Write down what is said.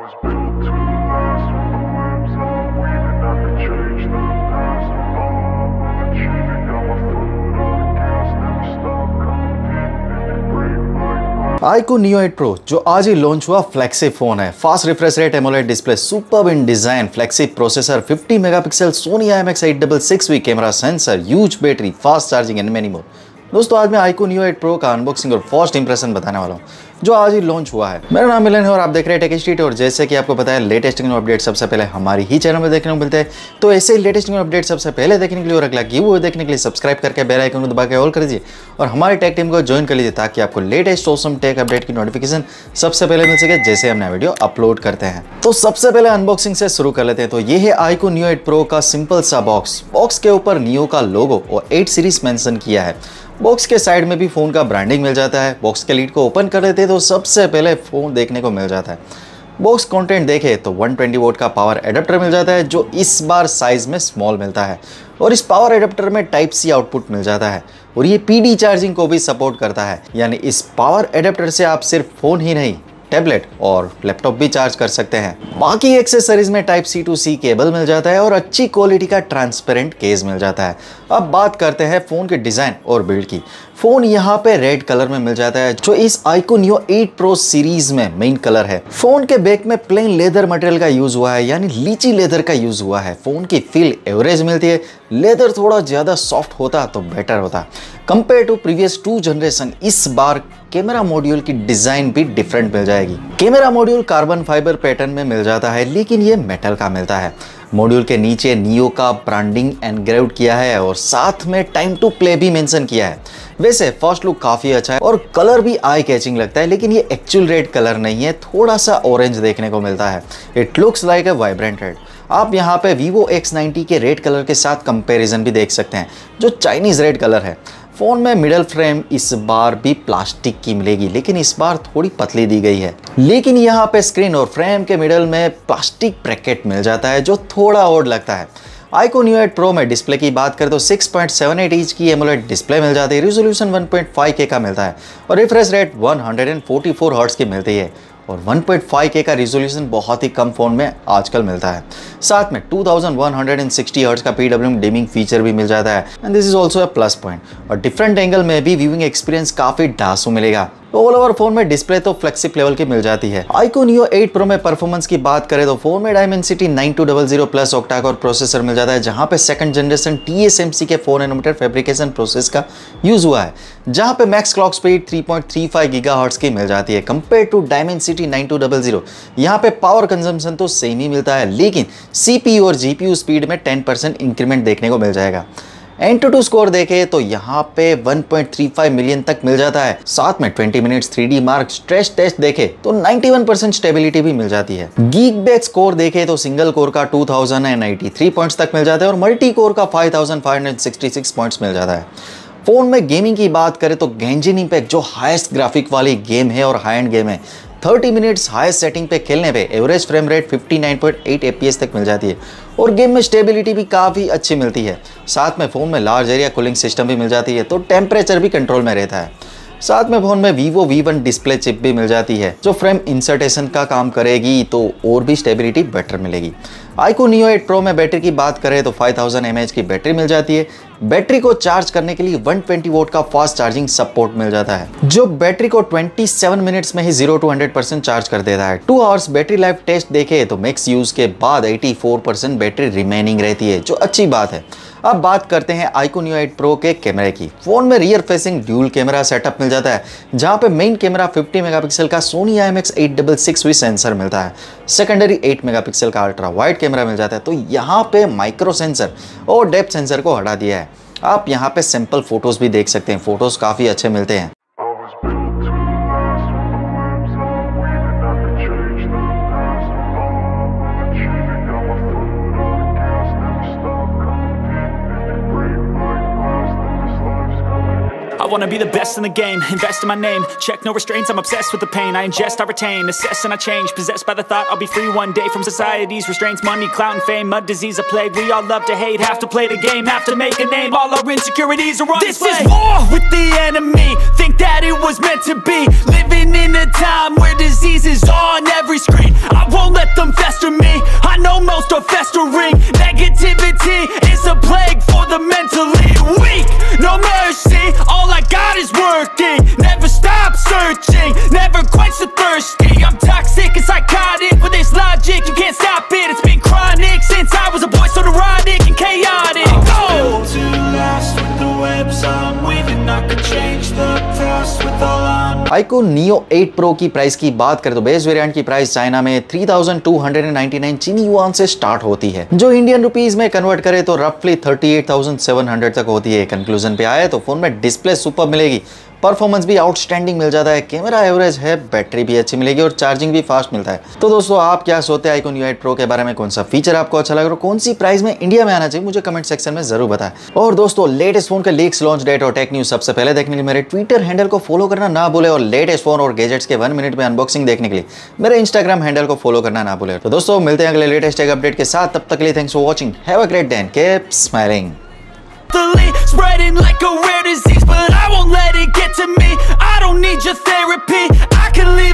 was built to last with the webs I'm weaving. I could change the past with all I'm achieving. Got my foot on the gas, never stop competing. If you break like glass. iQOO Neo 8 Pro जो आज ही launch हुआ flagship phone है। Fast refresh rate, AMOLED display, superb in design, flagship processor, 50 megapixel Sony IMX866V camera sensor, huge battery, fast charging and many more. दोस्तों आज मैं iQOO Neo 8 Pro का unboxing और फर्स्ट इंप्रेशन बताने वाला हूँ जो आज ही लॉन्च हुआ है। मेरा नाम मिलन है और आप देख रहे हैं टेक स्ट्रीट। और जैसे कि आपको पता है लेटेस्ट टेक्नो अपडेट सबसे पहले हमारी ही चैनल में देखने को मिलते हैं, तो ऐसे ही लेटेस्ट टेक्नो अपडेट सबसे पहले देखने के लिए और अगला गिव देखने के लिए सब्सक्राइब करके बेल आइकन को दबा के ऑल कर दीजिए और हमारी टेक टीम को ज्वाइन कर लीजिए ताकि आपको लेटेस्ट ऑसम टेक अपडेट की नोटिफिकेशन सबसे पहले मिल सके जैसे हम नया वीडियो अपलोड करते हैं। तो सबसे पहले अनबॉक्सिंग से शुरू कर लेते हैं। तो ये है iQOO Neo 8 Pro का सिंपल सा बॉक्स के ऊपर नियो का लोगो और 8 सीरीज मेंशन किया है। बॉक्स के साइड में भी फोन का ब्रांडिंग मिल जाता है। बॉक्स के लीड को ओपन कर लेते हैं तो सबसे पहले फोन देखने को मिल जाता है। बॉक्स कंटेंट देखे तो 120 वोल्ट का पावर एडाप्टर मिल जाता है जो इस बार साइज में स्मॉल मिलता है और इस पावर एडाप्टर में टाइप सी आउटपुट मिल जाता है और ये PD चार्जिंग को भी सपोर्ट करता है, यानी इस पावर एडाप्टर से आप सिर्फ फोन ही नहीं टैबलेट और लैपटॉप भी चार्ज कर सकते हैं। बाकी एक्सेसरीज में type C to C cable मिल जाता है और अच्छी क्वालिटी का ट्रांसपेरेंट केस मिल जाता है। अब बात करते हैं फोन के डिजाइन और बिल्ड की। फोन यहाँ पे रेड कलर में मिल जाता है जो इस iQOO Neo 8 Pro सीरीज में मेन कलर है। फोन के बैक में प्लेन लेदर मटेरियल का यूज हुआ है, यानी लीची लेदर का यूज हुआ है। फोन की फील एवरेज मिलती है, लेदर थोड़ा ज्यादा सॉफ्ट होता तो बेटर होता कंपेयर टू प्रीवियस 2 जनरेशन। इस बार कैमरा मॉड्यूल की डिजाइन भी डिफरेंट मिल जाएगी। Camera module carbon fibre pattern में मिल जाता है लेकिन ये मेटल का मिलता है। मॉड्यूल के नीचे नियो का ब्रांडिंग एनग्रेव्ड किया है और साथ में टाइम टू प्ले भी मेंशन किया है। वैसे फर्स्ट लुक काफी अच्छा है और कलर भी आई कैचिंग लगता है, लेकिन ये एक्चुअल रेड कलर नहीं है, थोड़ा सा ऑरेंज देखने को मिलता है। It looks like a vibrant red. आप यहाँ पे Vivo X90 के रेड कलर के साथ कंपैरिजन भी देख सकते हैं जो चाइनीज रेड कलर है। फोन में मिडल फ्रेम इस बार भी प्लास्टिक की मिलेगी लेकिन इस बार थोड़ी पतली दी गई है, लेकिन यहाँ पे स्क्रीन और फ्रेम के मिडल में प्लास्टिक ब्रैकेट मिल जाता है जो थोड़ा ऑड लगता है। iQOO Neo 8 Pro में डिस्प्ले की बात करें तो 6.78 इंच की एमोलेड डिस्प्ले मिल जाती है। रिजोल्यूशन 1.5K का मिलता है और रिफ्रेश रेट 144 हर्ट्ज की मिलती है और 1.5K का रिजोल्यूशन बहुत ही कम फोन में आजकल मिलता है। साथ में 2160 हर्ट्ज का PWM डिमिंग फीचर भी मिल जाता है and this is also a plus point. और डिफरेंट एंगल में भी व्यूइंग एक्सपीरियंस काफी ढांसू मिलेगा। ऑल ओवर फोन में डिस्प्ले तो फ्लेक्सिप लेवल की मिल जाती है। iQOO Neo 8 Pro में परफॉर्मेंस की बात करें तो फोन में Dimensity 9200 plus octa core processor मिल जाता है जहां पे सेकंड जनरेशन TSMC के 4 नैनोमीटर फैब्रिकेशन प्रोसेस का यूज हुआ है, जहां पे मैक्स क्लॉक स्पीड 3.35 गीगाहर्ट्ज की मिल जाती है कंपेयर टू Dimensity 9200। यहां पे पावर कंजम्पशन तो सेम ही मिलता है लेकिन CPU और GPU स्पीड में 10% इंक्रीमेंट देखने को मिल जाएगा। Antutu स्कोर देखे तो यहाँ पे 1.35 मिलियन तक मिल जाता है। साथ में 20 minutes 3D mark stress test देखे तो 91% स्टेबिलिटी भी मिल जाती है। Geekbench स्कोर देखे तो सिंगल कोर का 2093 पॉइंट्स तक मिल जाता है और मल्टी कोर का 5566 पॉइंट्स मिल जाता है। फोन में गेमिंग की बात करें तो Genshin Impact जो हाईएस्ट ग्राफिक वाली गेम है और हाई एंड गेम है, 30 मिनट्स हाईएस्ट सेटिंग पे खेलने पे एवरेज फ्रेम रेट 59.8 FPS तक मिल जाती है और गेम में स्टेबिलिटी भी काफ़ी अच्छी मिलती है। साथ में फ़ोन में लार्ज एरिया कूलिंग सिस्टम भी मिल जाती है तो टेम्परेचर भी कंट्रोल में रहता है। साथ में फोन में Vivo V1 डिस्प्ले चिप भी मिल जाती है जो फ्रेम इंसर्टेशन का काम करेगी तो और भी स्टेबिलिटी बेटर मिलेगी। iQOO Neo 8 Pro में बैटरी की बात करें तो 5000 mAh की बैटरी मिल जाती है। बैटरी को चार्ज करने के लिए 120 वोल्ट का फास्ट चार्जिंग सपोर्ट मिल जाता है जो बैटरी को 27 मिनट्स में ही 0 to 100% चार्ज कर देता है। 2 आवर्स बैटरी लाइफ टेस्ट देखे तो मैक्स यूज के बाद 84% बैटरी रिमेनिंग रहती है जो अच्छी बात है। अब बात करते हैं iQOO Neo 8 Pro के कैमरे की। फोन में rear facing dual camera setup मिल जाता है जहां पे मेन कैमरा 50 मेगापिक्सल का सोनी IMX866V सेंसर मिलता है। सेकेंडरी 8 मेगापिक्सल का अल्ट्रा वाइड कैमरा मिल जाता है। तो यहाँ पे माइक्रो सेंसर और डेप्थ सेंसर को हटा दिया है। आप यहाँ पे सिंपल फोटोज भी देख सकते हैं, फोटोज काफी अच्छे मिलते हैं। I wanna be the best in the game, invest in my name, check no restraints, I'm obsessed with the pain. I ingest, I retain, assess and I change, possessed by the thought I'll be free one day from society's restraints. Money, clout and fame, a disease, a plague. We all love to hate, have to play the game, have to make a name. All our insecurities are on display. This is war with the enemy, think that it was meant to be. Living in a time where disease is on every screen. I won't let iQOO Neo 8 Pro की price की बात करें तो base variant की price China में 3299 चीनी yuan से start होती है, जो इंडियन रुपीस में कन्वर्ट करे तो रफली 38,700 तक होती है। कंक्लूजन पे आए तो फोन में डिस्प्ले सुपर मिलेगी, परफॉर्मेंस भी आउटस्टैंडिंग मिल जाता है, कैमरा एवरेज है, बैटरी भी अच्छी मिलेगी और चार्जिंग भी फास्ट मिलता है। तो दोस्तों आप क्या सोचते हैं iQOO Neo 8 Pro के बारे में? कौन सा फीचर आपको अच्छा लग रहा है, कौन सी प्राइस में इंडिया में आना चाहिए, मुझे कमेंट सेक्शन में जरूर बताएं। और दोस्तों लेटेस्ट फोन के लीक्स, लॉन्च डेट और टेक न्यूज सबसे पहले देखने के लिए मेरे ट्विटर हैंडल को फॉलो करना ना भूले और लेटेस्ट फोन और गैजेट्स के 1 मिनट में अनबॉक्सिंग देखने के लिए मेरे इंस्टाग्राम हैंडल को फॉलो करना ना भूले। तो दोस्तों मिलते हैं अगले लेटेस्ट टेक अपडेट के साथ, तब तक के लिए thanks for watching, have a great day and keep smiling. Spreading like a rare disease, but I won't let it get to me. I don't need your therapy, I can leave